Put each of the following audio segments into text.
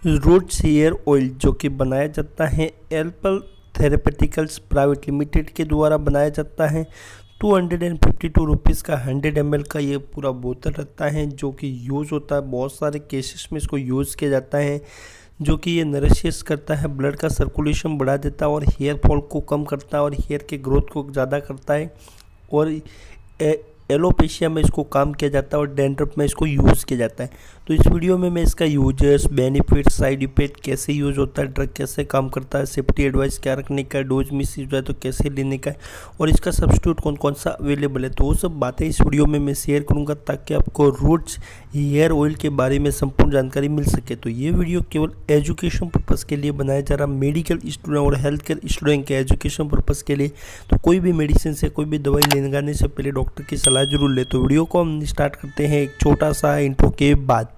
Roots hair oil जो कि बनाया जाता है एल्पल थेरेपेटिकल्स प्राइवेट लिमिटेड के द्वारा बनाया जाता है। 252 रुपीज़ का 100 ml का ये पूरा बोतल रहता है जो कि यूज़ होता है, बहुत सारे केसेस में इसको यूज़ किया जाता है, जो कि ये नरिशियस करता है, ब्लड का सर्कुलेशन बढ़ा देता है और हेयर फॉल को कम करता है और हेयर के ग्रोथ को ज़्यादा करता है। और एलोपेशिया में इसको काम किया जाता है और डैंड्रफ में इसको यूज़ किया जाता है। तो इस वीडियो में मैं इसका यूजर्स, बेनिफिट, साइड इफेक्ट, कैसे यूज़ होता है, ड्रग कैसे काम करता है, सेफ्टी एडवाइस क्या रखने का है, डोज मिस यूज है तो कैसे लेने का है और इसका सब्स्टिट्यूट कौन कौन सा अवेलेबल है, तो वो सब बातें इस वीडियो में मैं शेयर करूँगा ताकि आपको रूट्स हेयर ऑयल के बारे में संपूर्ण जानकारी मिल सके। तो ये वीडियो केवल एजुकेशन पर्पज़ के लिए बनाया जा रहा, मेडिकल स्टूडेंट और हेल्थ केयर स्टूडेंट के एजुकेशन पर्पज़ के लिए। तो कोई भी मेडिसिन से, कोई भी दवाई लगाने से पहले डॉक्टर की सलाह जरूर ले। तो वीडियो को हम स्टार्ट करते हैं एक छोटा सा इंट्रो के बाद।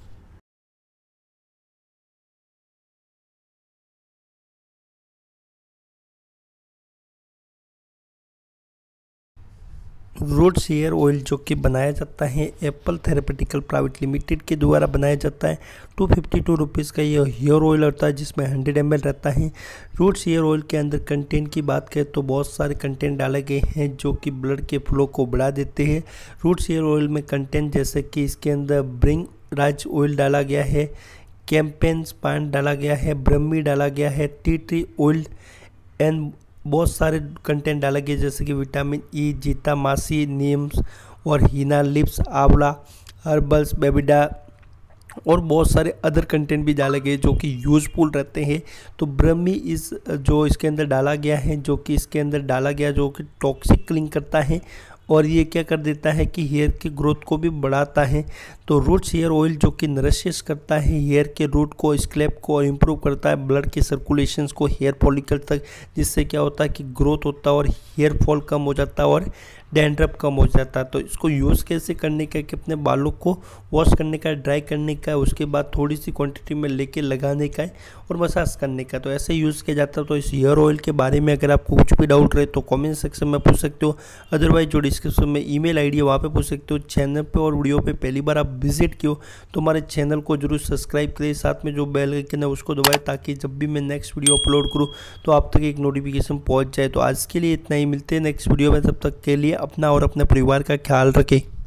रूट्स हेयर ऑयल जो कि बनाया जाता है एप्पल थेरेपेटिकल प्राइवेट लिमिटेड के द्वारा बनाया जाता है। 252 रुपीज़ का ये हेयर ऑयल होता है जिसमें 100 ml रहता है। रूट्स हेयर ऑयल के अंदर कंटेंट की बात करें तो बहुत सारे कंटेंट डाले गए हैं जो कि ब्लड के फ्लो को बढ़ा देते हैं। रूट्स हेयर ऑयल में कंटेंट जैसे कि इसके अंदर ब्रिंग राज ऑयल डाला गया है, कैंपेन स्पान डाला गया है, ब्रह्मी डाला गया है, टी ट्री ऑयल एंड बहुत सारे कंटेंट डाला गया जैसे कि विटामिन ई, जीता मासी, नीम्स और हीना लिप्स, आंवला, हर्बल्स, बेबिडा और बहुत सारे अदर कंटेंट भी डाले गए जो कि यूज़फुल रहते हैं। तो ब्रह्मी इस जो इसके अंदर डाला गया है, जो कि इसके अंदर डाला गया जो कि टॉक्सिक क्लीन करता है और ये क्या कर देता है कि हेयर की ग्रोथ को भी बढ़ाता है। तो रूट्स हेयर ऑयल जो कि नरिशियस करता है हेयर के रूट को, स्कैल्प को और इम्प्रूव करता है ब्लड के सर्कुलेशंस को हेयर फॉलिकल तक, जिससे क्या होता है कि ग्रोथ होता है और हेयर फॉल कम हो जाता है और डैंड्रफ कम हो जाता है। तो इसको यूज़ कैसे करने का है कि अपने बालों को वॉश करने का, ड्राई करने का है, उसके बाद थोड़ी सी क्वांटिटी में लेके लगाने का है और मसाज करने का। तो ऐसे यूज़ किया जाता है। तो इस हेयर ऑयल के बारे में अगर आपको कुछ भी डाउट रहे तो कमेंट सेक्शन में पूछ सकते हो, अदरवाइज जो डिस्क्रिप्शन में ईमेल आईडी है वहाँ पे पूछ सकते हो। चैनल पे और वीडियो पे पहली बार आप विजिट किए हो तो हमारे चैनल को जरूर सब्सक्राइब करें, साथ में जो बेल आइकन है उसको दबाएं ताकि जब भी मैं नेक्स्ट वीडियो अपलोड करूँ तो आप तक एक नोटिफिकेशन पहुँच जाए। तो आज के लिए इतना ही, मिलते हैं नेक्स्ट वीडियो में। तब तक के लिए अपना और अपने परिवार का ख्याल रखें।